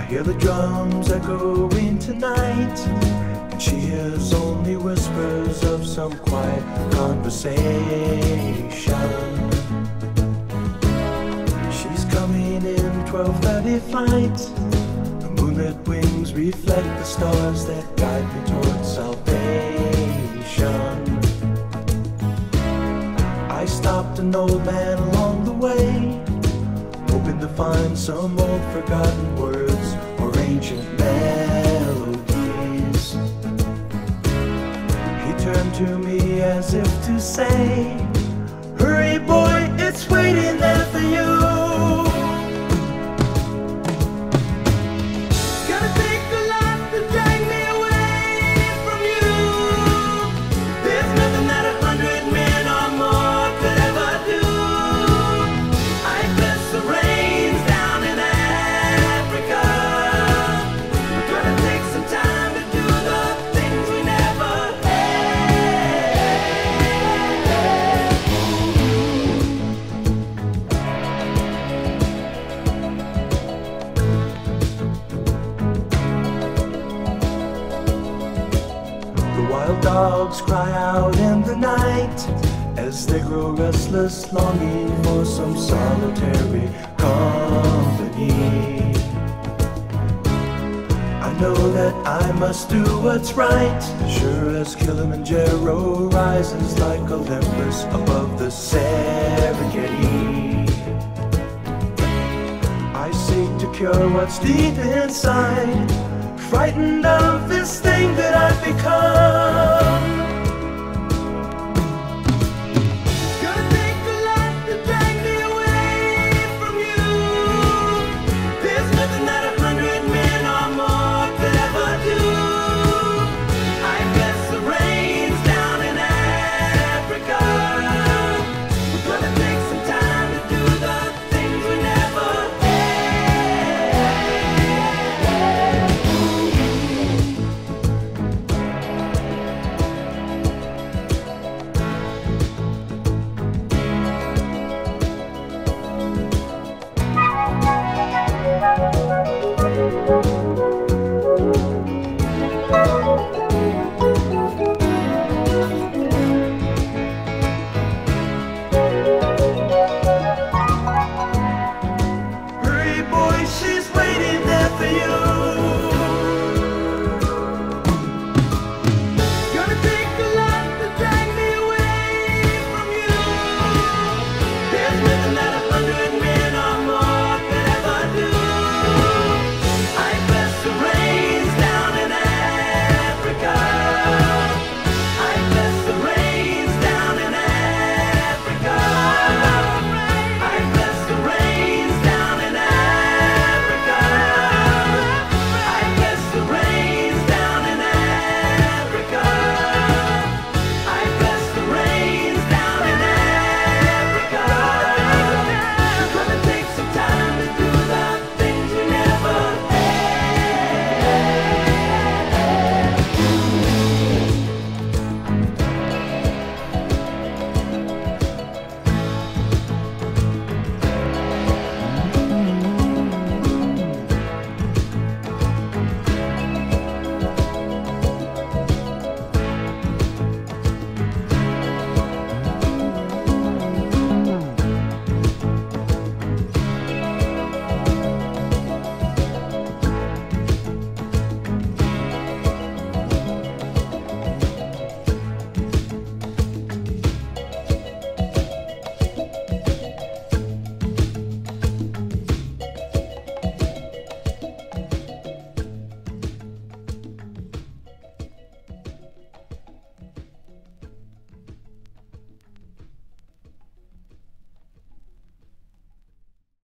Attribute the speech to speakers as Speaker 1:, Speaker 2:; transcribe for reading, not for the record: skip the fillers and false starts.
Speaker 1: hear the drums echoing tonight, and she hears only whispers of some quiet conversation. She's coming in 12:30 flight. The moonlit wings reflect the stars that guide me towards salvation. I stopped an old man along the way, hoping to find some old forgotten words or ancient melodies. He turned to me as if to say, "Hurry boy, it's waiting there for you." It's gonna take a lot to drag me away from you. There's nothing that 100 men or more could ever do. I bless the rains down in Africa. It's gonna take some time to do the things we never had. The wild dogs cry out in the night as they grow restless, longing for some solitary company. I know that I must do what's right, sure as Kilimanjaro rises like Olympus above the Serengeti. I seek to cure what's deep inside, frightened of this thing that I've become.